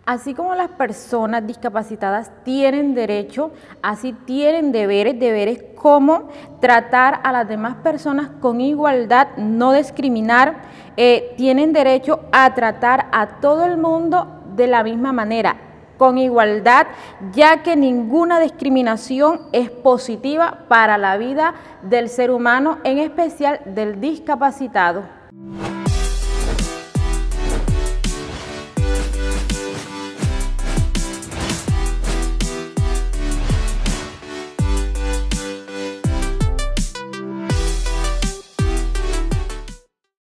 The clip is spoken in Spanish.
Así como las personas discapacitadas tienen derecho, así tienen deberes como tratar a las demás personas con igualdad, no discriminar, tienen derecho a tratar a todo el mundo de la misma manera, con igualdad, ya que ninguna discriminación es positiva para la vida del ser humano, en especial del discapacitado.